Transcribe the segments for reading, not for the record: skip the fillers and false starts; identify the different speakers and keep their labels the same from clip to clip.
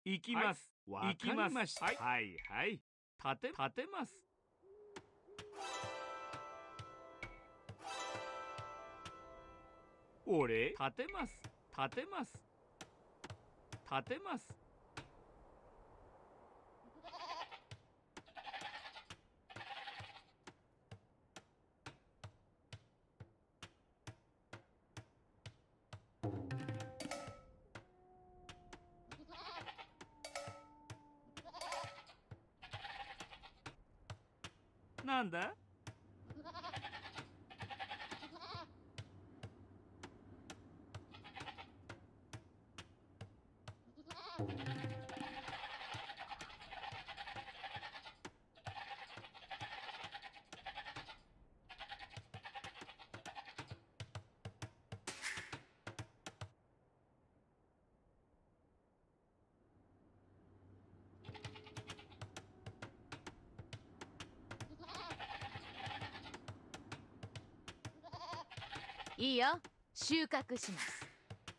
Speaker 1: 行きます。行きます。はいはい。立てます。俺、立てます。立てます。立てます。なんだ？
Speaker 2: いいよ、収穫します。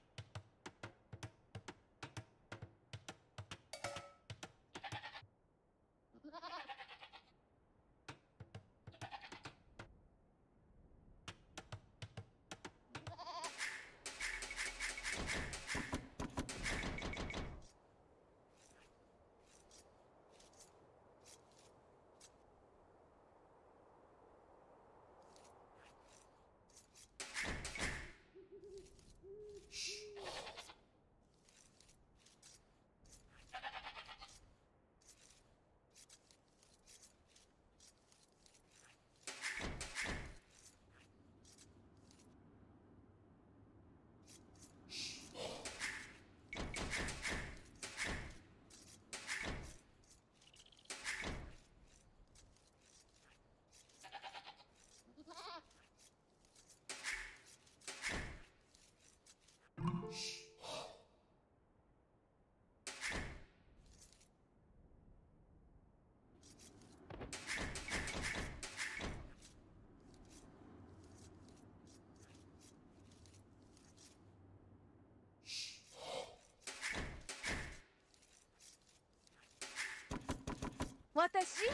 Speaker 2: 私？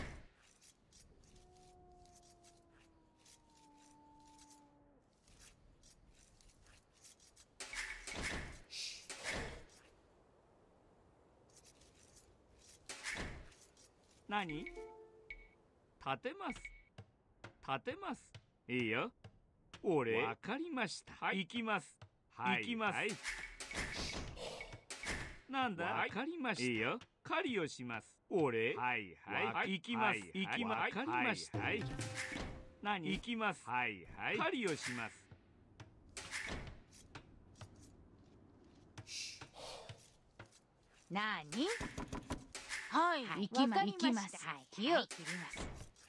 Speaker 1: 何？立てます。立てます。いいよ。俺、わかりました。はい、行きます。はい、行きます。はい、なんだ？わかりました。いいよ。狩りをします。俺、はいはい。行きます。行きます。わかりました。はい。何？行きます。はいはい。狩りをします。
Speaker 2: なに？はい、行きます。木を切ります。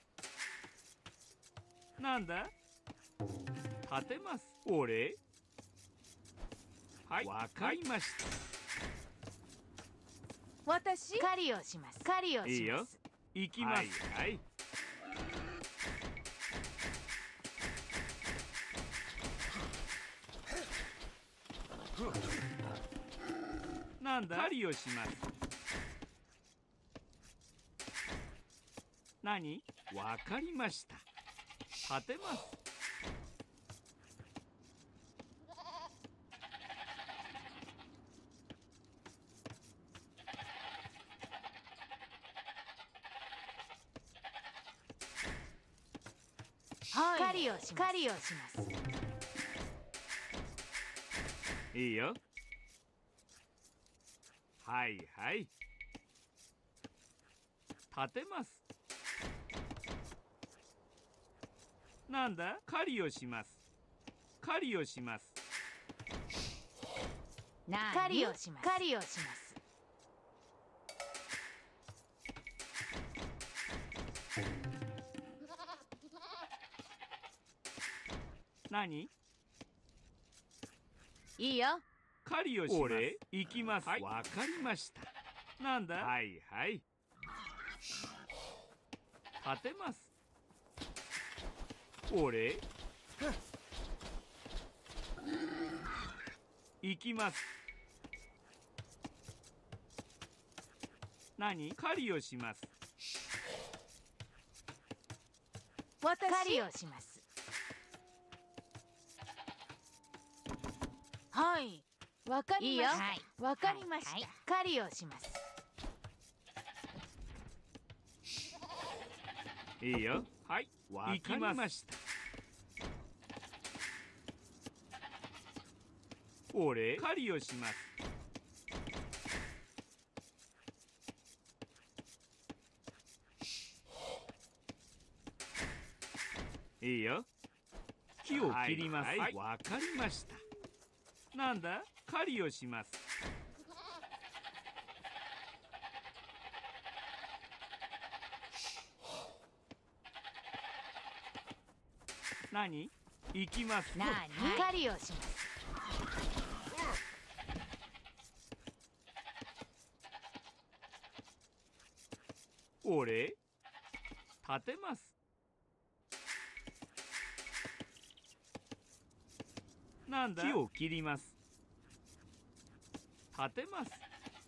Speaker 1: なんだ？立てます。俺？はい、わかりました。
Speaker 2: 私？狩りをします。狩りをします。
Speaker 1: いいよ。行きます。はいはい。なんだ？狩りをします。何？わかりました。立てます。
Speaker 2: はい、狩りをします。
Speaker 1: いいよ。はいはい。立てます。なんだ？狩りをします。狩りをします。
Speaker 2: 狩りをします。狩りをします。
Speaker 1: 何？
Speaker 2: いいよ。
Speaker 1: 狩りをします。俺、行きます。はい、わかりました。なんだ？はいはい。立てます。俺？行きます。 何？狩りをします。
Speaker 2: 私狩りをします。はい、わかりました。わかりました。狩りをします。
Speaker 1: いいよ。はい、行きました。俺、狩りをします。いいよ。木を切ります。はい、わかりました。なんだ？狩りをします。何？行きます。
Speaker 2: 何？狩りをします。
Speaker 1: 俺、立てます。なんだ？木を切ります。立てます。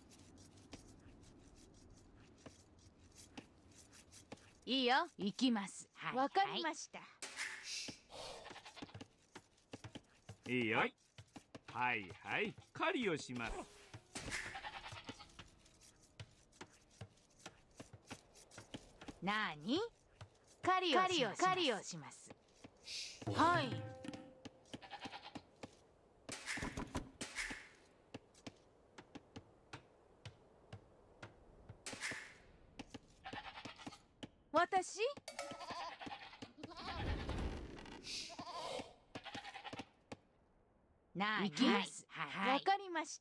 Speaker 2: いいよ、行きます。わかりました。
Speaker 1: いいよ。はいはい、狩りをします。
Speaker 2: なに？狩りをします。はい。私？行きます。わかりました。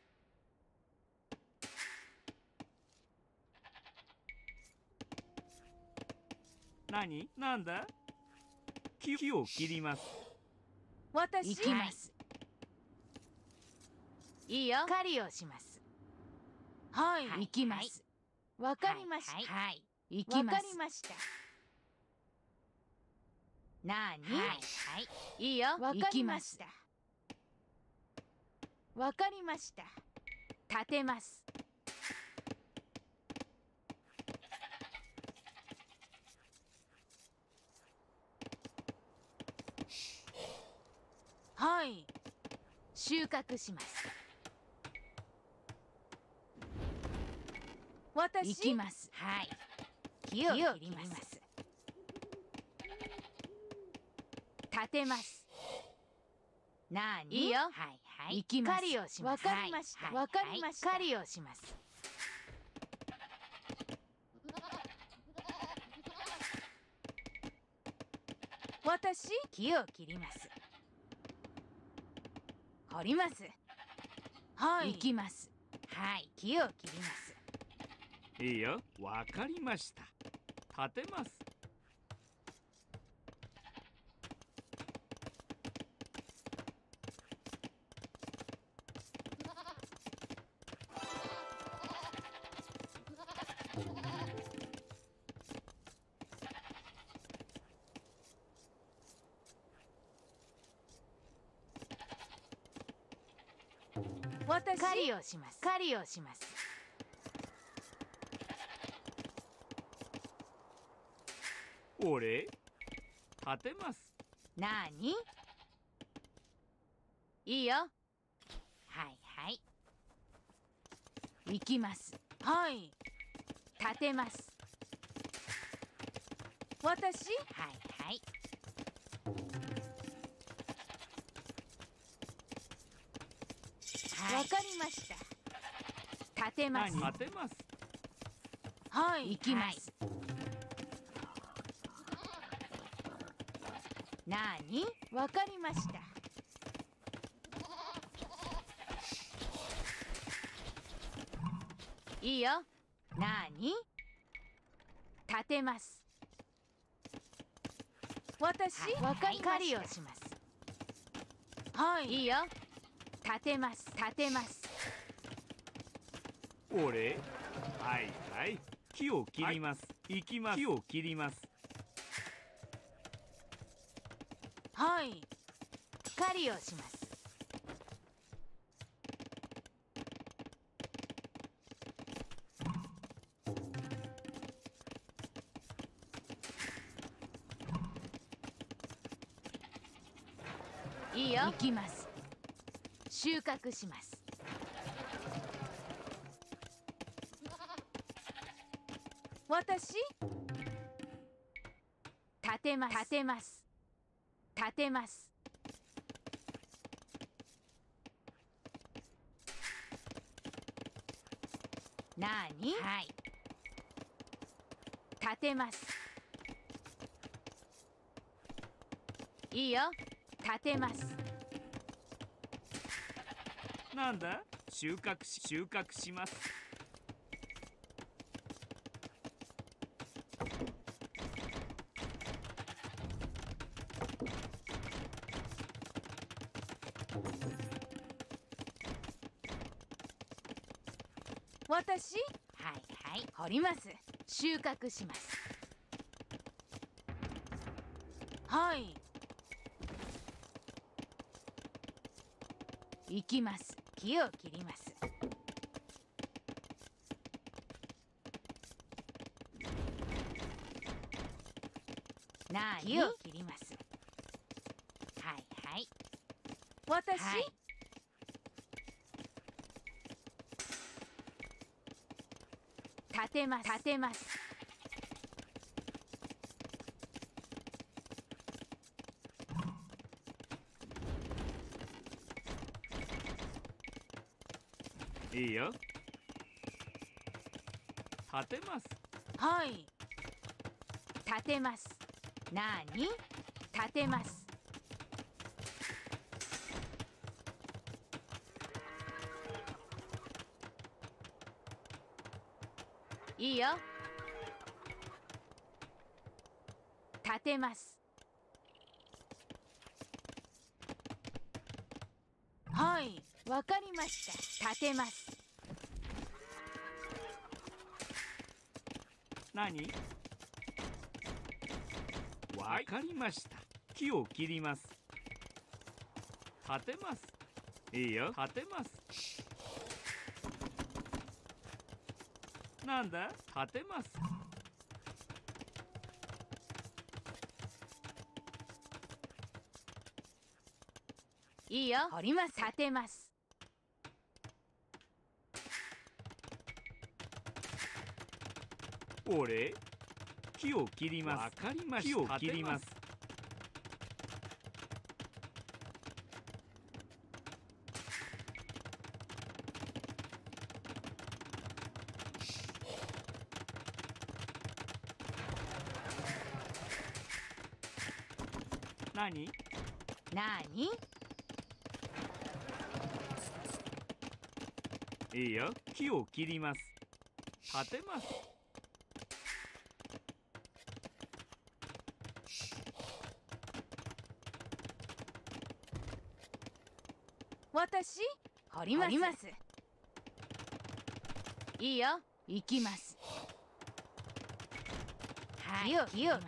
Speaker 1: 何？なんだ？木を切ります。
Speaker 2: 私？行きます。いいよ。狩りをします。はい、行きます。わかりました。はい、行きます。わかりました。なに？いいよ。わかりました。わかりました。立てます。はい、収穫します。私？行きます。はい、木を切ります。立てます。なに？いいよ。はいはい、行きます。狩りをします。わかりました。わかりました。狩りをします。私？木を切ります。掘ります。はい、行きます。はい、木を切ります。
Speaker 1: いいよ。わかりました。立てます。
Speaker 2: 私？狩りをします。狩りをします。
Speaker 1: 俺、立てます。
Speaker 2: なに？いいよ。はいはい。行きます。はい。立てます。私？はいはい。わかりました。立てます。
Speaker 1: 立てます。
Speaker 2: はい、行きます。なに？わかりました。いいよ。なに？立てます。私？わかりました。狩りをします。はい、いいよ。立てます。立てます。
Speaker 1: 俺、はいはい、木を切ります。行きます。木を切ります。
Speaker 2: はい、狩りをします。 いいよ。行きます。収穫します。私立てます。立てます。立てます。なに？はい。立てます。いいよ。立てます。
Speaker 1: なんだ？収穫します。
Speaker 2: 私？はいはい。掘ります。収穫します。はい。行きます。木を切ります。なに？木を切ります。はいはい。私？はい。立てます。立てます。
Speaker 1: いいよ。立てます。
Speaker 2: はい。立てます。なに？立てます。いいよ。立てます。はい、わかりました。立てます。
Speaker 1: 何？わかりました。木を切ります。立てます。いいよ。立てます。なんだ？立てます。
Speaker 2: いいよ。掘ります。立てます。
Speaker 1: 俺？木を切ります。わかりました。木を切ります。何？
Speaker 2: 何？
Speaker 1: いいよ。木を切ります。立てます。
Speaker 2: 私？掘ります。いいよ。行きます。はい。木を切ります。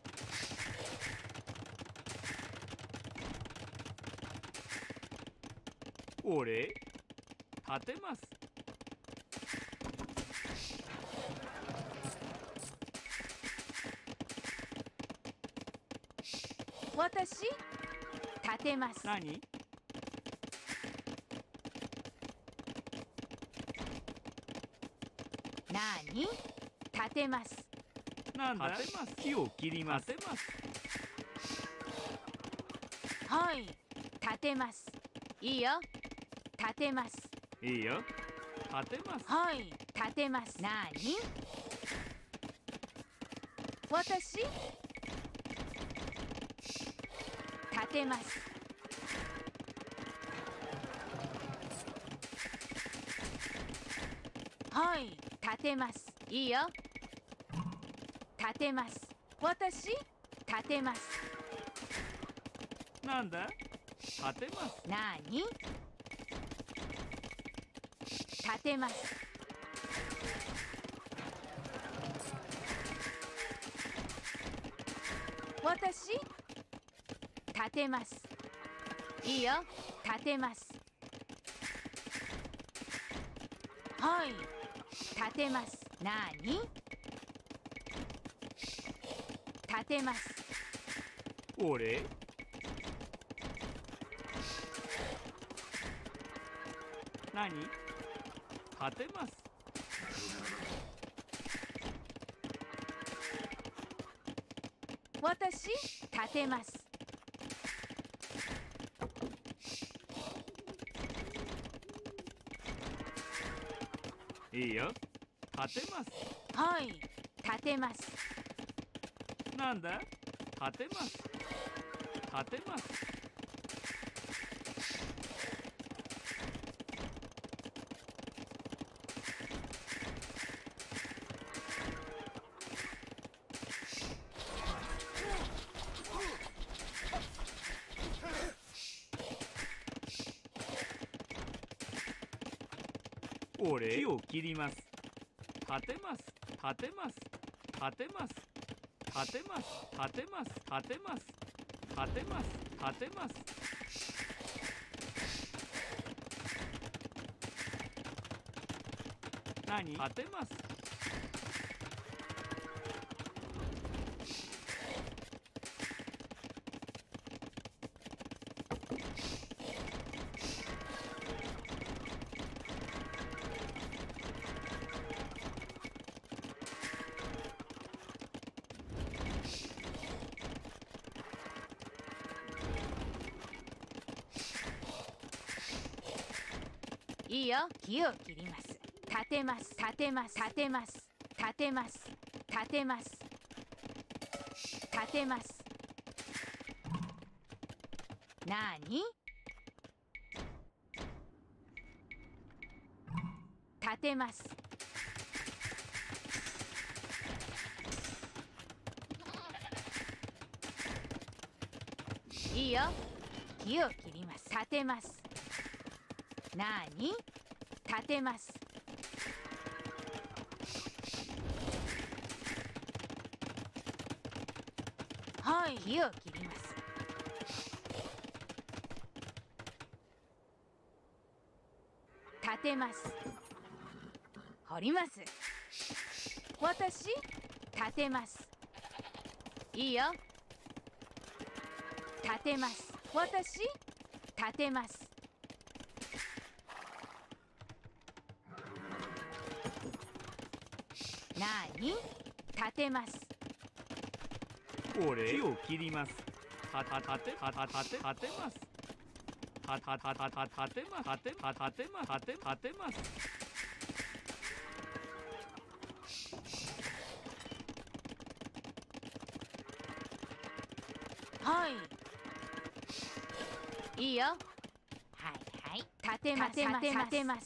Speaker 1: 俺？立てます。
Speaker 2: 私？立てます。
Speaker 1: 何？
Speaker 2: 何？立てます。
Speaker 1: なんだ？立てます。木を切ります。立てます。
Speaker 2: はい。立てます。いいよ。立てます。
Speaker 1: いいよ。立てます。
Speaker 2: はい。立てます。何？私？立てます。はい。立てます。いいよ。立てます。私？立てます。
Speaker 1: なんだ？立てます。
Speaker 2: 何？立てます。私？立てます。いいよ。立てます。はい。立てます。何？立てます。
Speaker 1: 俺？ 何？立てます。
Speaker 2: 私、立てます。
Speaker 1: いいよ。立てます。
Speaker 2: はい、立てます。
Speaker 1: なんだ？立てます。立てます。俺、木を切ります。立てます。立てます。立てます。立てます。立てます。立てます。立てます。立てます。何？立てます。
Speaker 2: いいよ。木を切ります。立てます。立てます。立てます。立てます。立てます。立てます。なに？立てます。いいよ。木を切ります。立てます。なに？立てます。はい、木を切ります。立てます。掘ります。私、立てます。いいよ。立てます。私、立てます。なに？立てます。
Speaker 1: 俺、木を切ります。立てます。立てます。立てます。立てます。
Speaker 2: はい。いいよ。はいはい。立てます。立てます。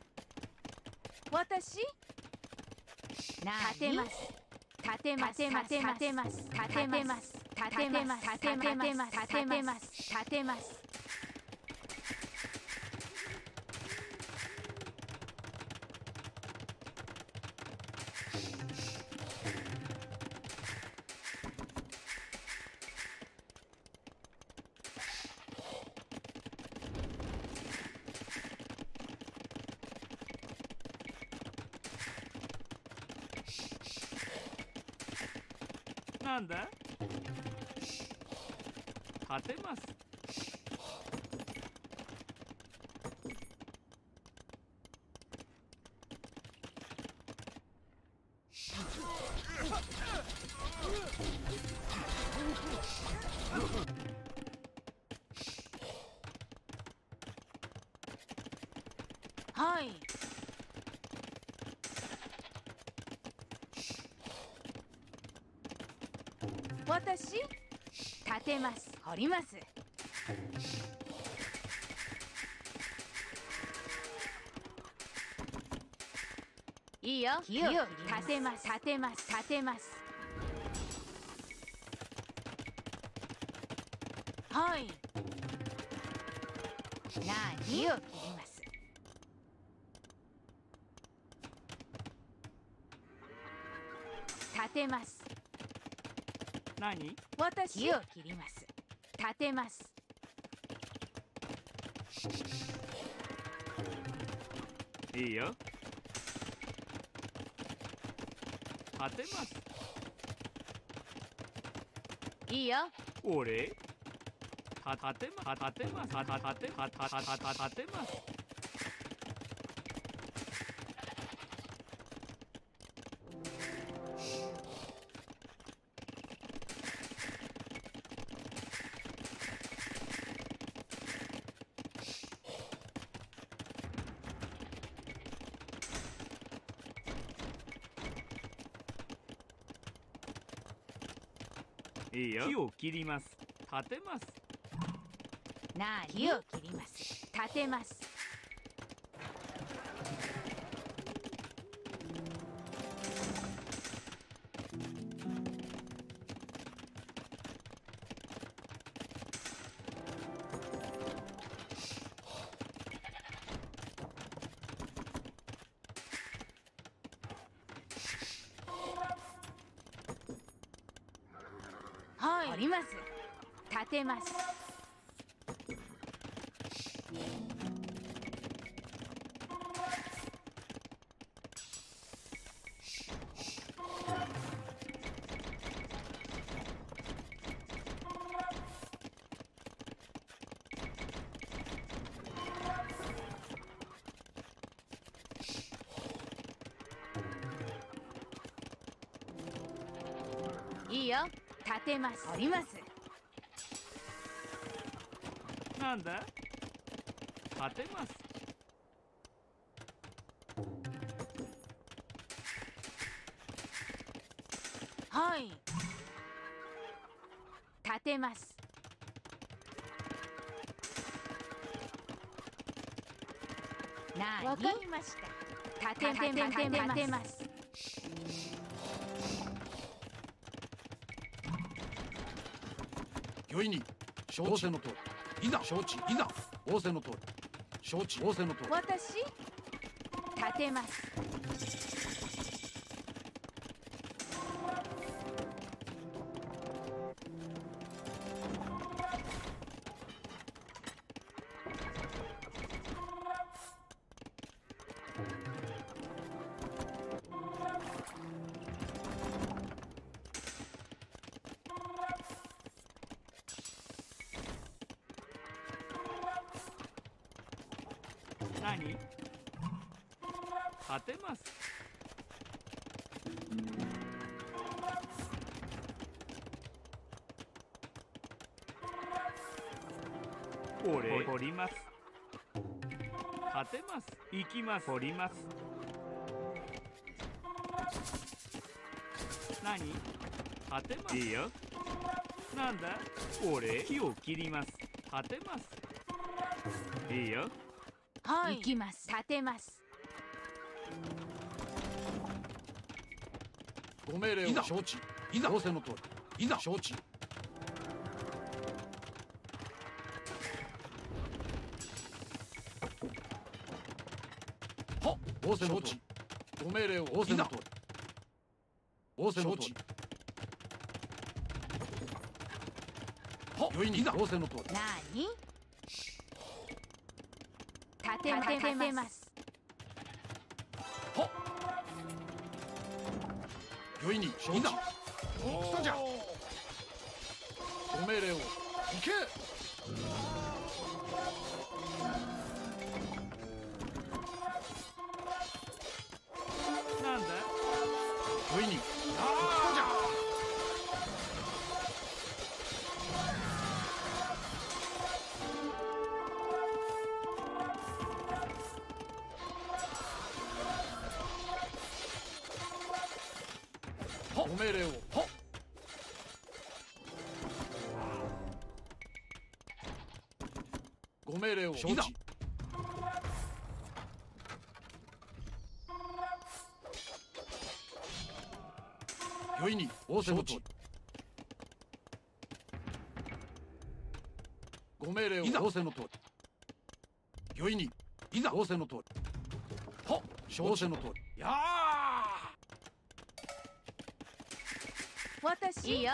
Speaker 2: 私？立てます。立てます。立てます。立てます。立てます。立てます。立てます。立てます。立てます。立てます。
Speaker 1: なんだ？立てます。
Speaker 2: はい。私、立てます。掘ります。いいよ。木を立てます。立てます。立てます。はい。木を切ります。立てます。
Speaker 1: 何？
Speaker 2: 私、木を切ります。立てます。
Speaker 1: いいよ。立てます。
Speaker 2: いいよ。
Speaker 1: 俺？立てます。立てます。立てます。 いいよ。木を切ります。立てます。
Speaker 2: 木を切ります。立てます。はい。折ります。立てます。いいよ。立てます。折ります。
Speaker 1: なんだ。立てます。
Speaker 2: はい。立てます。わかりました。立てます。
Speaker 3: 御意に承知のとおり。いざ承知。いざ仰せのとおり。承知。仰せのとおり。
Speaker 2: 私立てます。
Speaker 1: 何？立てます。俺掘ります。立てます。行きます。掘ります。何？立てます。いいよ。なんだ？俺木を切ります。立てます。いいよ。
Speaker 2: はい。行きます。立てます。
Speaker 3: ご命令を承知。いざ仰せのとおり。いざ承知。はっ。仰せのとおり。ご命令を仰せのとおり。仰せのとおり。はっ。御意に仰せのとおり。
Speaker 2: 何？立てます。
Speaker 3: はっ。御意に承知。来たじゃ。ご命令を。行け。
Speaker 1: なんだ。
Speaker 3: 御意に。来たじゃ。ご命令を。はっ。ご命令を承知。御意に仰せのとおり。ご命令を仰せのとおり。御意にいざ仰せのとおり。はっ。承知のとおり。やあ。
Speaker 2: 私いいよ。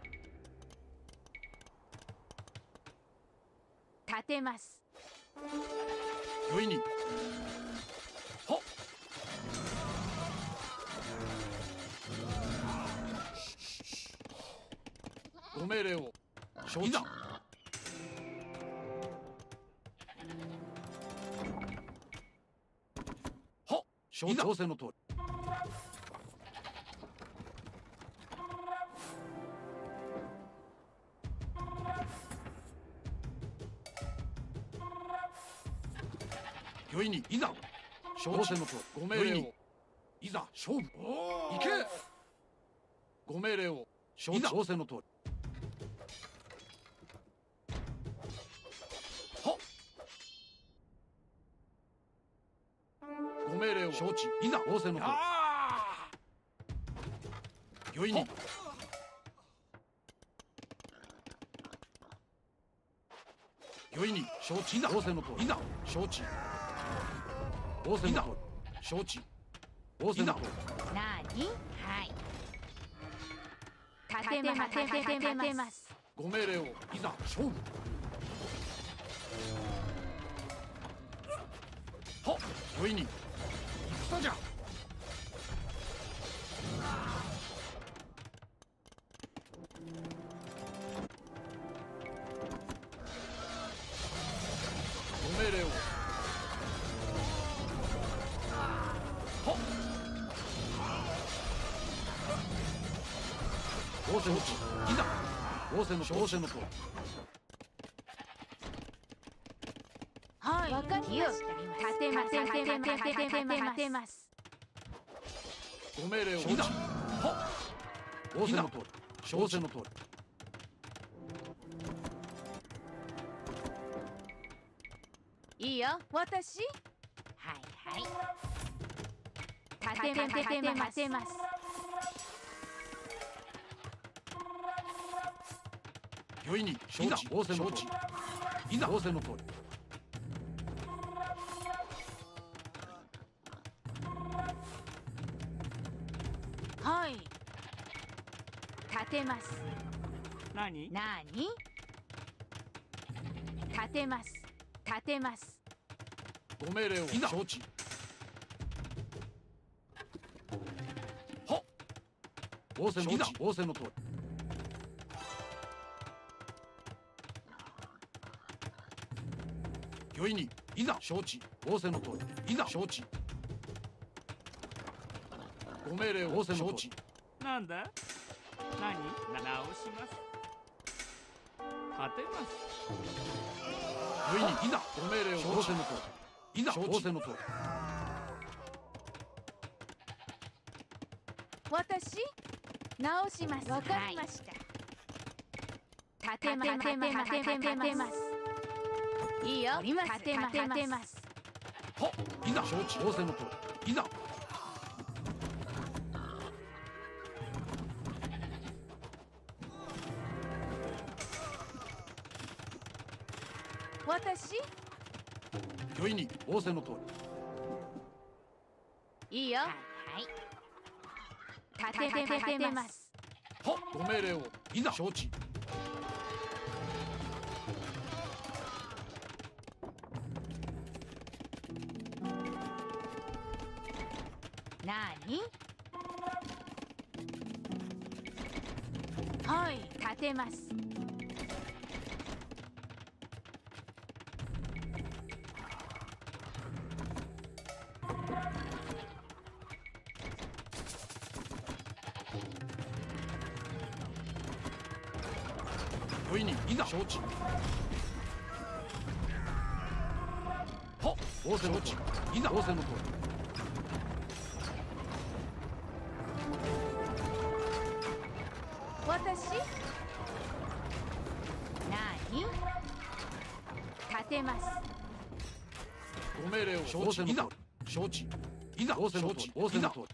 Speaker 2: 立てます。
Speaker 3: 御意に。はっ。ご命令を承知。はっ。承知。仰せのとおり。御意にいざ承知のとおり。ご命令を。いざ勝負。行け。ご命令を承知。仰せのとおり。 命令を承知。いざ仰せのとおり。御意に。御意に承知。いざ仰せのとおり。いざ承知。仰せのとおり。承知。仰せのとおり。
Speaker 2: なに。はい。立てます。
Speaker 3: ご命令を。いざ勝負。はっ。御意に。戦じゃ。ご命令を。はっ。仰せのとおり。いざ仰せのとおり。仰せのとおり。
Speaker 2: はい。わかりました。立てます。
Speaker 3: ご命令を。いざ。はっ。仰せのとおり。仰せのとおり。
Speaker 2: いいよ。私。はいはい。立てます。
Speaker 3: 御意に承知。仰せのとおり。いざ仰せのとおり。
Speaker 2: はい。立てます。
Speaker 1: 何？
Speaker 2: なに？立てます。立てます。
Speaker 3: ご命令を。いざ承知。はっ。仰せのとおり。仰せのとおり。御意に。いざ承知。仰せのとおり。いざ承知。ご命令を。仰せのとおり。
Speaker 1: なんだ？何？直します。立てます。
Speaker 3: 御意に。いざご命令を。仰せのとおり。いざ仰せのとおり。
Speaker 2: 私直します。わかりました。立てます。いいよ。立てます。
Speaker 3: はっ。いざ承知。仰せのとおり。いざ。
Speaker 2: 私
Speaker 3: 御意に。仰せのとおり。
Speaker 2: いいよ。はい。立てます。
Speaker 3: はっ。ご命令を。いざ承知。
Speaker 2: なに？はい。立てます。
Speaker 3: 御意に。いざ承知。はっ。仰せのとおり。いざ仰せのとおり。
Speaker 2: 私なに？立てます。
Speaker 3: ご命令を。承知。いざ承知。いざ仰せのとおり。仰せのとおり。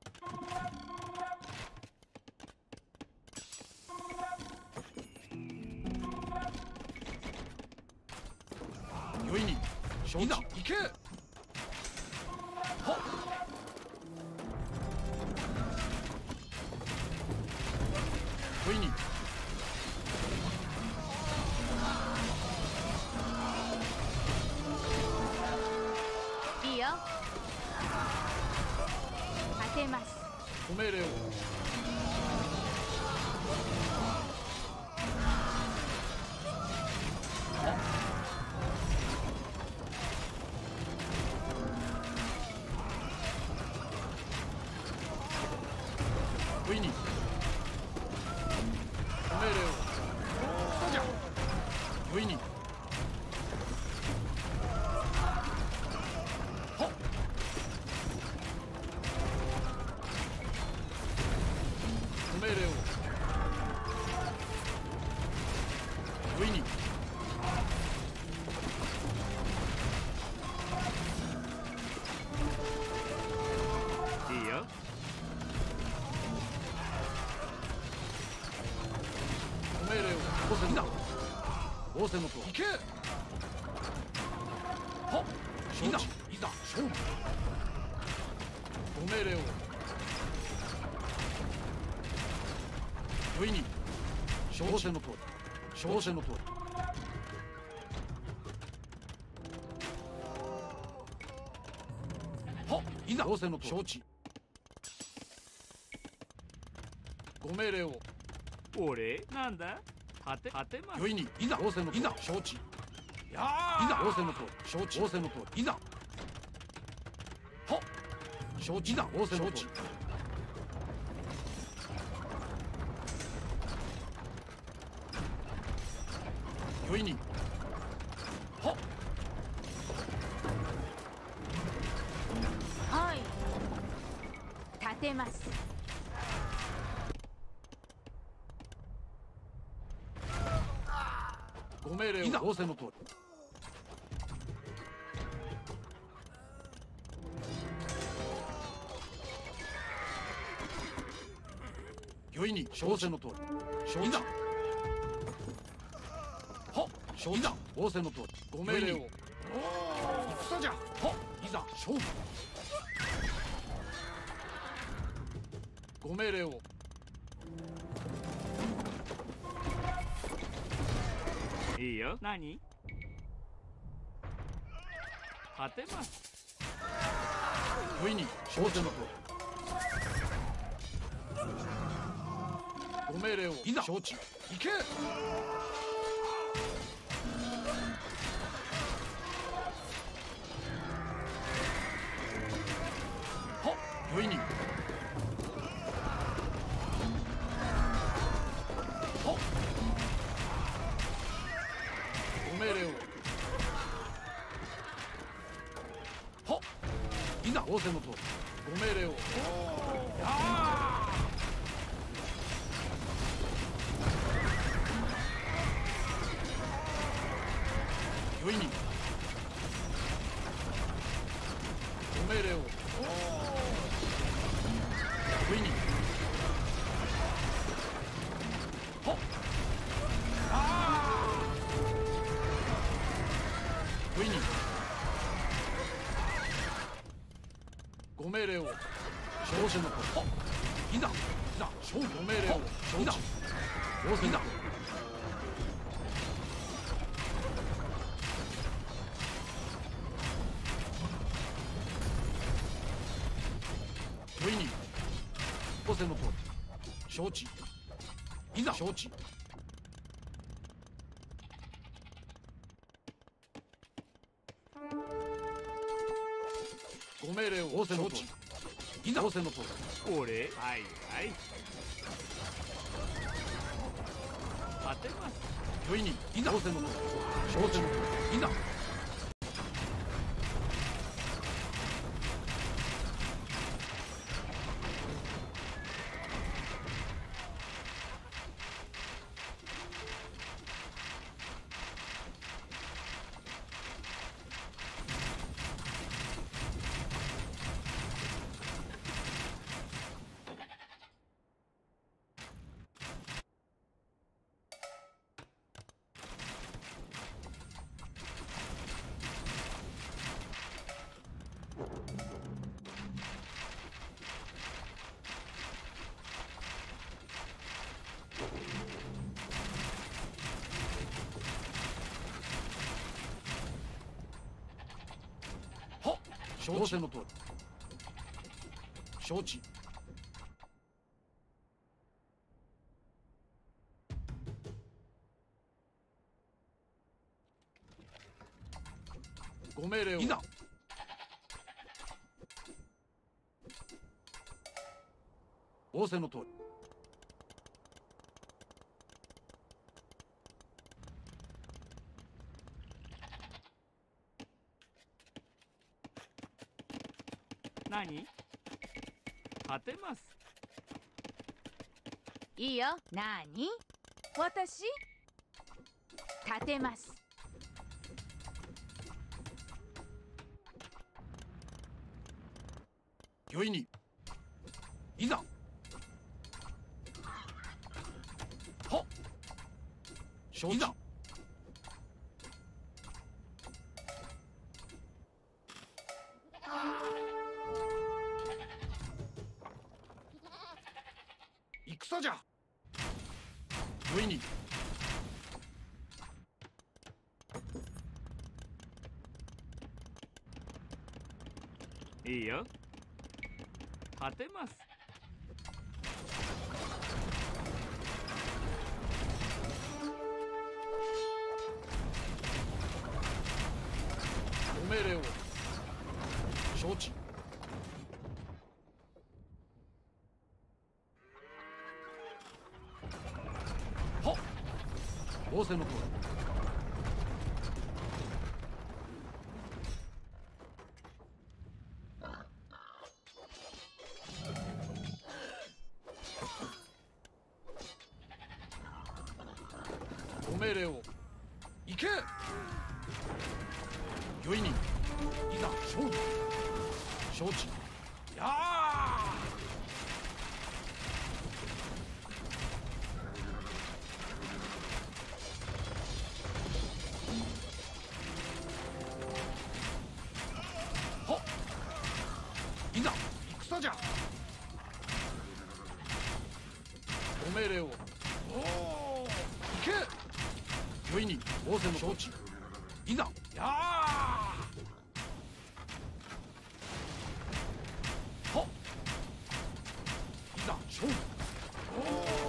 Speaker 3: 御意に。承知。いざ行け。はっ。御意に。
Speaker 2: いいよ。立てます。
Speaker 3: ご命令を。御意に。ご命令を。そうじゃ。御意に。はっ。ご命令を。御意に。 仰せのとおり。行け。はっ。いざいざ勝負。ご命令を。御意に。仰せのとおり。仰せのとおり。はっ。いざ仰せのとおり。承知。ご命令を。
Speaker 1: 俺なんだ。立てます。
Speaker 3: 御意に。いざ仰せのとおり。いざ承知。いざ仰せのとおり。承知。仰せのとおり。いざ。はっ。承知。いざ仰せのとおり。御意に。はっ。
Speaker 2: はい。立てます。
Speaker 3: ご命令を。いざ仰せのとおり。御意に。仰せのとおり。承知。はっ。承知。仰せのとおり。ご命令を。戦じゃ。はっ。いざ勝負。ご命令を。
Speaker 1: いいよ。何？立てます。
Speaker 3: 御意に。承知のとおり。ご命令を。いざ承知。行け。はっ。御意に。はっ。ご命令を。はっ。いざ仰せのとおり。ご命令を。御意に。ご命令を。御意に。はっ。御意に。ご命令を。承知のとおり。いざ。いざ。勝負。ご命令を。承知。仰せだ。御意に。仰せのとおり。承知。いざ承知。ご命令を。仰せのとおり。いざ仰せのとおり。
Speaker 1: 俺はいはい。立てます。
Speaker 3: 御意に。いざ仰せのとおり。承知のとおり。いざ。仰せのとおり。承知。ご命令を。いざ。仰せのとおり。
Speaker 1: 何？立てます。
Speaker 2: いいよ。なに？私？立てます。
Speaker 3: 御意に。いざ。はっ。承知。 戦じゃ。よいに。
Speaker 1: いいよ。果てます。
Speaker 3: ご命令を。承知。はっ。仰せのとおり。ご命令を。行け。よいに。いざ勝負。承知。やあ。はっ。いざ戦じゃ。ご命令を。おお。行け。よいに。仰せの承知。いざ。やあ。はっ。いざ勝負。お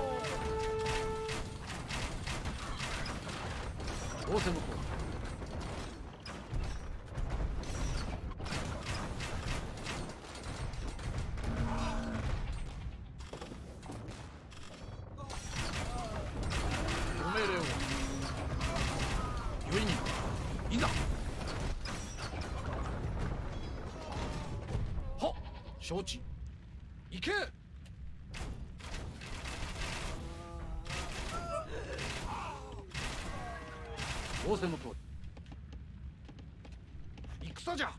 Speaker 3: お。仰せのとおり。ご命令を。よいに。いざ。はっ。承知。行け。仰せのとおり。戦じゃ。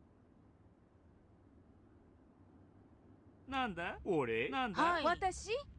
Speaker 1: なんだ俺なんだ、
Speaker 2: はい。
Speaker 4: 私